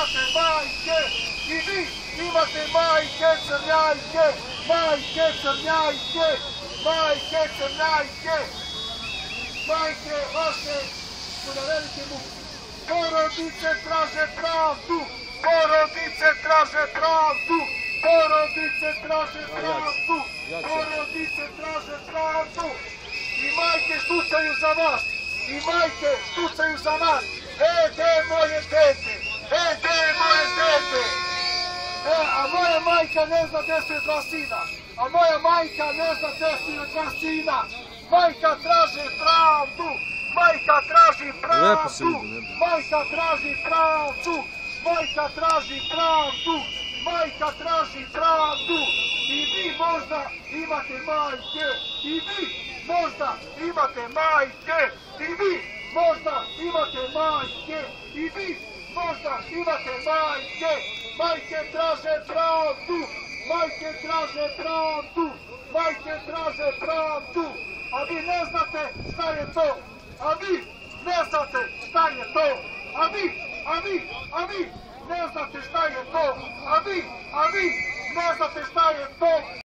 imate majke, i vi imate majke crnjajke, majke crnjajke, majke crnjajke, majke vaše su na velike muke. Porodice traže pravdu, porodice traže pravdu, porodice traže pravdu, porodice traže pravdu. I majke štucaju za vas, i majke štucaju za nas. Gde je moje dete? Gde je moje dete? A moja majka ne zna gde su je dva sina. A moja majka ne zna gde su je dva sina. Majka traži pravdu. Majka traži pravdu. Majka traži pravdu. Majka traži pravdu. Majka traži pravdu. I vi možda imate majke. I vi možda imate majke. I vi možda imate majke. I vi možda imate majke. Majke traže pravdu. Majke traže pravdu. Majke traže pravdu. A vi ne znate šta je to. A vi ne znate šta je to. A vi ne znate šta je to. A vi ne znate šta je to.